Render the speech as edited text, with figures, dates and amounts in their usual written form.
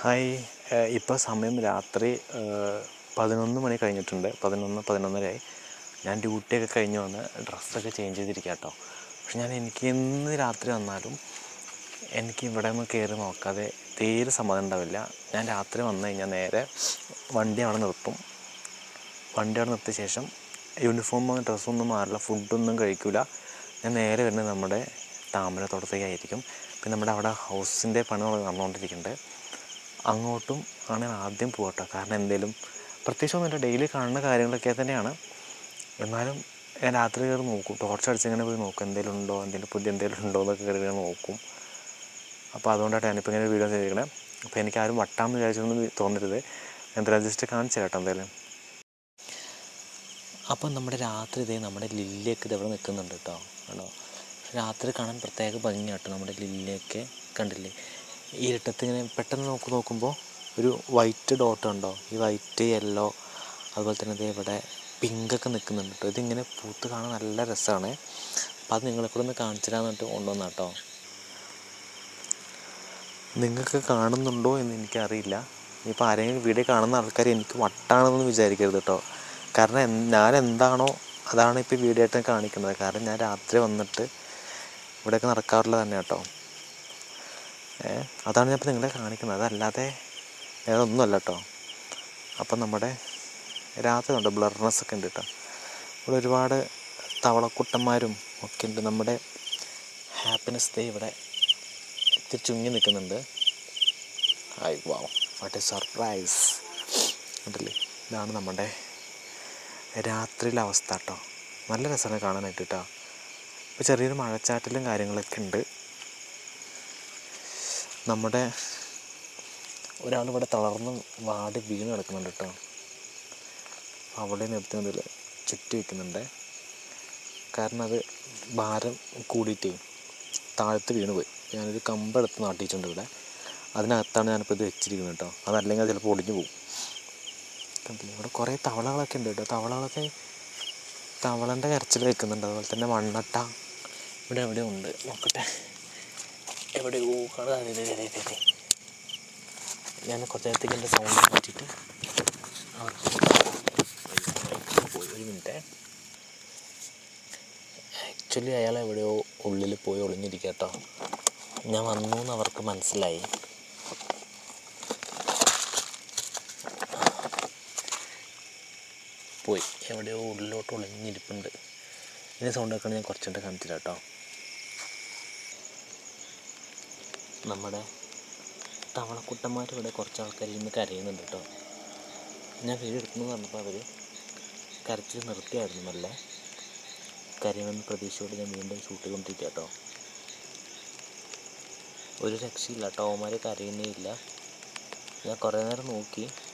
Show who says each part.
Speaker 1: Hi, ഇപ്പോൾ സമയം രാത്രി 11 മണി കഴിഞ്ഞിട്ടുണ്ട്. 11-11:30 ഞാൻ ഡ്യൂട്ടിയൊക്കെ കഴിഞ്ഞ് വന്ന് ഡ്രസ്സൊക്കെ ചേഞ്ച് ചെയ്തിരിക്കുക കേട്ടോ. പക്ഷെ എനിക്ക് എന്ന് രാത്രി വന്നാലും എനിക്ക് ഇവിടെ നിന്ന് കയറി നോക്കാതെ തീരെ സമ്മതം ഉണ്ടാവില്ല. ഞാൻ രാത്രി വന്നു കഴിഞ്ഞാൽ നേരെ വണ്ടി അവിടെ നിർത്തും. വണ്ടി അവിടെ നിർത്തിയ ശേഷം യൂണിഫോം ഡ്രസ്സൊന്നും മാറില്ല, ഫുഡൊന്നും കഴിക്കില്ല. ഞാൻ നേരെ വരുന്നത് നമ്മുടെ താമരത്തോട്ടത്തേക്കായിരിക്കും. പിന്നെ നമ്മുടെ അവിടെ ഹൗസിൻ്റെ പണി നടന്നുകൊണ്ടിരിക്കുന്നുണ്ട്. അങ്ങോട്ടും ആണ് ആദ്യം പോകട്ടോ. കാരണം എന്തെങ്കിലും പ്രത്യേകിച്ചൊന്നുമില്ല, ഡെയിലി കാണുന്ന കാര്യങ്ങളൊക്കെ തന്നെയാണ്. എന്നാലും ഞാൻ രാത്രി കയറി നോക്കും, ടോർച്ച് അടിച്ചിങ്ങനെ പോയി നോക്കും, എന്തെങ്കിലും ഉണ്ടോ, പുതിയ എന്തെങ്കിലും ഉണ്ടോ എന്നൊക്കെ കയറി നോക്കും. അപ്പോൾ അതുകൊണ്ടാണ് ഞാനിപ്പോൾ ഇങ്ങനെ വീഡിയോ ചെയ്തിരിക്കണേ. അപ്പോൾ എനിക്കാരും വട്ടാമെന്ന് വിചാരിച്ചൊന്നും തോന്നരുത്. എന്തായാലും ജസ്റ്റ് കാണിച്ചു കേട്ടോ എന്തായാലും. അപ്പം നമ്മുടെ രാത്രി നമ്മുടെ ലില്ലിയൊക്കെ ഇതെവിടെ നിൽക്കുന്നുണ്ട് കേട്ടോ. ആണോ, രാത്രി കാണാൻ പ്രത്യേക ഭംഗിയാട്ടോ. നമ്മുടെ ലില്ലിയൊക്കെ കണ്ടില്ലേ, ഈ ഇരുട്ടത്ത് ഇങ്ങനെ പെട്ടെന്ന് നോക്കുമ്പോൾ ഒരു വൈറ്റ് ഡോട്ട് ഉണ്ടോ, ഈ വൈറ്റ്, യെല്ലോ, അതുപോലെ തന്നെ ഇവിടെ പിങ്കൊക്കെ നിൽക്കുന്നുണ്ട് കേട്ടോ. ഇതിങ്ങനെ പൂത്ത് കാണാൻ നല്ല രസമാണ്. അപ്പോൾ അത് നിങ്ങളെ കൂടെ ഒന്ന് കാണിച്ചു തരാമെന്നിട്ട് കൊണ്ടുവന്ന കേട്ടോ. നിങ്ങൾക്ക് കാണുന്നുണ്ടോ എന്ന് എനിക്കറിയില്ല. ഇപ്പോൾ ആരെങ്കിലും വീഡിയോ കാണുന്ന ആൾക്കാർ എനിക്ക് വട്ടാണെന്നൊന്നും വിചാരിക്കരുത് കേട്ടോ. കാരണം ഞാൻ എന്താണോ അതാണ് ഇപ്പോൾ വീഡിയോ ആയിട്ട് കാണിക്കുന്നത്. കാരണം ഞാൻ രാത്രി വന്നിട്ട് ഇവിടെയൊക്കെ നടക്കാറുള്ളത് തന്നെ കേട്ടോ. അതാണ് ഞാൻ ഇപ്പോൾ നിങ്ങളെ കാണിക്കുന്നത്, അതല്ലാതെ വേറെ ഒന്നുമല്ല കേട്ടോ. അപ്പം നമ്മുടെ രാത്രി ഉണ്ട്, ബ്ലർനെസ്സൊക്കെ ഉണ്ട് കേട്ടോ. ഇവിടെ ഒരുപാട് തവളക്കുട്ടന്മാരും ഒക്കെ ഉണ്ട്. നമ്മുടെ ഹാപ്പിനെസ് ഡേ ഇവിടെ ഇത്തിരി ചുങ്ങി നിൽക്കുന്നുണ്ട്. Hi, wow, what a surprise. ഉണ്ടല്ലേ, ഇതാണ് നമ്മുടെ രാത്രിയിലെ അവസ്ഥ കേട്ടോ. നല്ല രസമാണ് കാണാനായിട്ട് കേട്ടോ. ഇപ്പോൾ ചെറിയൊരു മഴച്ചാറ്റലും കാര്യങ്ങളൊക്കെ ഉണ്ട്. നമ്മുടെ ഒരാളിവിടെ തളർന്ന് വാടി വീണ് കിടക്കുന്നുണ്ട് കേട്ടോ. അവിടെ നിർത്തുന്നതിൽ ചുറ്റി വയ്ക്കുന്നുണ്ട്. കാരണം അത് ഭാരം കൂടിയിട്ടേ താഴത്ത് വീണ് പോയി. ഞാനൊരു കമ്പെടുത്ത് നാട്ടിയിട്ടുണ്ട് ഇവിടെ, അതിനകത്താണ് ഞാനിപ്പോൾ ഇത് വെച്ചിരിക്കുന്നത് കേട്ടോ. അതല്ലെങ്കിൽ അത് ചിലപ്പോൾ ഒടിഞ്ഞു പോകും. കണ്ടില്ലേ, ഇവിടെ കുറേ തവളകളൊക്കെ ഉണ്ട് കേട്ടോ. തവളൻ്റെ കരച്ചിൽ വെക്കുന്നുണ്ട്. അതുപോലെ തന്നെ മണ്ണട്ട ഇവിടെ എവിടെയോ ഉണ്ട്, നോക്കട്ടെ, എവിടെയോ കാണാതെ. ഞാൻ കുറച്ച് നേരത്തേക്ക് എൻ്റെ സൗണ്ട് മാറ്റിയിട്ട് പോയി. ഒരു മിനിറ്റ്. ആക്ച്വലി അയാൾ എവിടെയോ ഉള്ളിൽ പോയി ഒളിഞ്ഞിരിക്കുക കേട്ടോ. ഞാൻ വന്നു എന്ന് അവർക്ക് മനസ്സിലായി. പോയി എവിടെയോ ഉള്ളിലോട്ട് ഒളിഞ്ഞിരിപ്പുണ്ട്. ഇതിൻ്റെ സൗണ്ട് ഒക്കെ ഞാൻ കുറച്ചുകൊണ്ട് കാണിച്ചില്ല കേട്ടോ. നമ്മുടെ തവളക്കുട്ടന്മാർ ഇവിടെ കുറച്ച് ആൾക്കാർ ഇന്ന് കരയുന്നുണ്ട് കേട്ടോ. ഞാൻ വീഡിയോ എടുക്കുന്നു പറഞ്ഞപ്പോൾ അവർ കരച്ചിൽ നിർത്തിയായിരുന്നു. നല്ല കരയുമെന്ന് പ്രതീക്ഷയോട് ഞാൻ വീണ്ടും ഷൂട്ട് ചെയ്തുകൊണ്ടിരിക്കുക കേട്ടോ. ഒരു രക്ഷയില്ല കേട്ടോ, അവന്മാർ കരയുന്നേ ഇല്ല. ഞാൻ കുറേ നേരം നോക്കി,